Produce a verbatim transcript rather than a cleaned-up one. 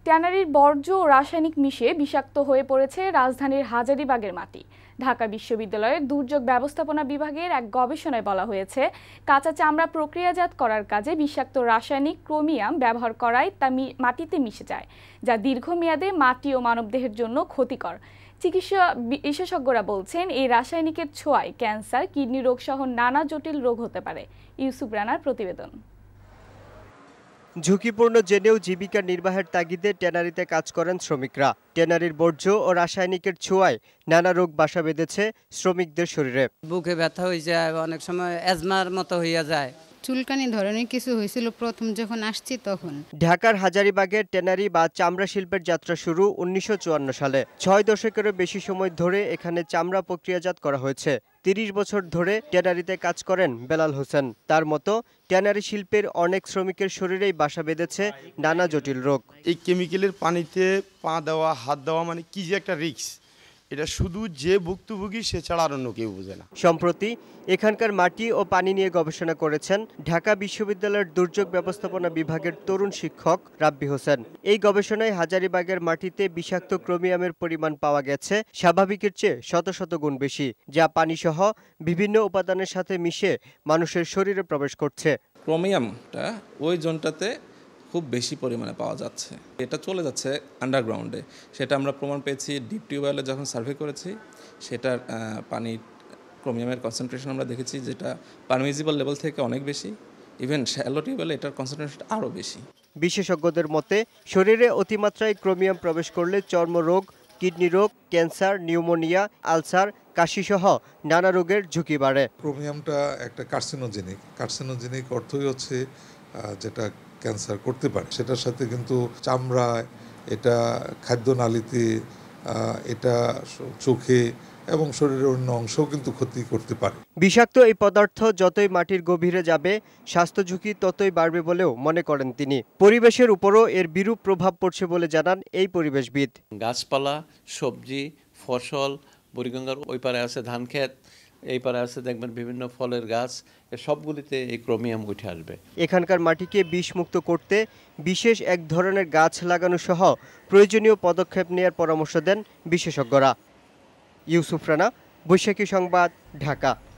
ট্যানারির বর্জ্য ও রাসায়নিক মিশে বিষাক্ত হয়ে পড়েছে রাজধানীর হাজারীবাগের মাটি। ঢাকা বিশ্ববিদ্যালয়ের দুর্যোগ ব্যবস্থাপনা বিভাগের এক গবেষণায় বলা হয়েছে, কাঁচা চামড়া প্রক্রিয়াজাত করার কাজে বিষাক্ত রাসায়নিক ক্রোমিয়াম ব্যবহার করায় তা মাটিতে মিশে যায়, যা দীর্ঘমেয়াদে মাটি ও মানবদেহের জন্য ক্ষতিকর। চিকিৎসা বিশেষজ্ঞরা বলছেন, এই রাসায়নিকের ছোঁয়ায় ক্যান্সার, কিডনি রোগ সহ নানা জটিল রোগ হতে পারে। ইউসুফ রানার প্রতিবেদন। ঝুঁকিপূর্ণ জেনেও জীবিকা নির্বাহের তাগিদে ট্যানারিতে কাজ করেন শ্রমিকরা। ট্যানারির বর্জ্য ও রাসায়নিকের ছোঁয়ায় নানা রোগ বাসা বেঁধেছে শ্রমিকদের শরীরে। বুকে ব্যথা হয়ে যায়, অনেক সময় অ্যাজমার মতো হইয়া যায়। চুলকানি ধরনের কিছু হয়েছিল প্রথম যখন আসছি তখন। ঢাকার হাজারীবাগের ট্যানারি বা চামড়া শিল্পের যাত্রা শুরু উনিশশো চুয়ান্ন সালে। ছয় দশকেরও বেশি সময় ধরে এখানে চামড়া প্রক্রিয়াজাত করা হয়েছে। তিরিশ বছর ধরে ট্যানারিতে কাজ করেন বেলাল হোসেন। তার মতো ট্যানারি শিল্পের অনেক শ্রমিকের শরীরেই বাসা বেঁধেছে নানা জটিল রোগ। এই কেমিক্যালের পানিতে পা দেওয়া, হাত দেওয়া মানে কি যে একটা রিস্ক, এটা শুধু যে ভুক্তভোগী সে ছাড়া আর অন্য কেউ বোঝে না। সম্প্রতি এখানকার মাটি ও পানি নিয়ে গবেষণা করেছেন ঢাকা বিশ্ববিদ্যালয়ের দুর্যোগ ব্যবস্থাপনা বিভাগের তরুণ শিক্ষক রাব্বি হোসেন। এই গবেষণায় হাজারীবাগের মাটিতে বিষাক্ত ক্রোমিয়ামের পরিমাণ পাওয়া গেছে স্বাভাবিকের চেয়ে শত শত গুণ বেশি, যা পানিসহ বিভিন্ন উপাদানের সাথে মিশে মানুষের শরীরে প্রবেশ করছে। ক্রোমিয়ামটা ওই জোনটাতে খুব বেশি পরিমাণে পাওয়া যাচ্ছে, এটা চলে যাচ্ছে আন্ডারগ্রাউন্ডে। সেটা আমরা প্রমাণ পেয়েছি ডিপ টিউবওয়েলে যখন সার্ভে করেছি। সেটার পানি ক্রোমিয়ামের কনসেন্ট্রেশন আমরা দেখেছি যেটা পারমিজিবল লেভেল থেকে অনেক বেশি। ইভেন শ্যালো টিউবওয়েলে এটার কনসেন্ট্রেশন আরও বেশি। বিশেষজ্ঞদের মতে শরীরে অতিমাত্রায় ক্রোমিয়াম প্রবেশ করলে চর্মরোগ, কিডনি রোগ, ক্যান্সার, নিউমোনিয়া, আলসার, কাশিসহ নানা রোগের ঝুঁকি বাড়ে। ক্রোমিয়ামটা একটা কার্সিনোজেনিক। কার্সিনোজেনিক অর্থই হচ্ছে যেটা ক্যান্সার করতে পারে। সেটার সাথে কিন্তু চামড়ায়, এটা খাদ্যনালীতে, এটা চোখে এবং শরীরের অন্য অংশও কিন্তু ক্ষতি করতে পারে। বিষাক্ত এই পদার্থ যতই মাটির গভীরে যাবে, স্বাস্থ্য ঝুঁকি ততই বাড়বে বলেও মনে করেন তিনি। পরিবেশের উপরও এর বিরূপ প্রভাব পড়ছে বলে জানান এই পরিবেশবিদ। গাছপালা, সবজি, ফসল, বুড়িগঙ্গার ওই পারে আছে ধান ক্ষেত, এই পারে আছে দেখবেন বিভিন্ন ফলের গাছ, সবগুলিতে এই ক্রোমিয়াম উঠে আসবে। এখানকার মাটিকে বিষমুক্ত করতে বিশেষ এক ধরনের গাছ লাগানো সহ প্রয়োজনীয় পদক্ষেপ নেওয়ার পরামর্শ দেন বিশেষজ্ঞরা। ইউসুফ রানা, বৈশাখী সংবাদ, ঢাকা।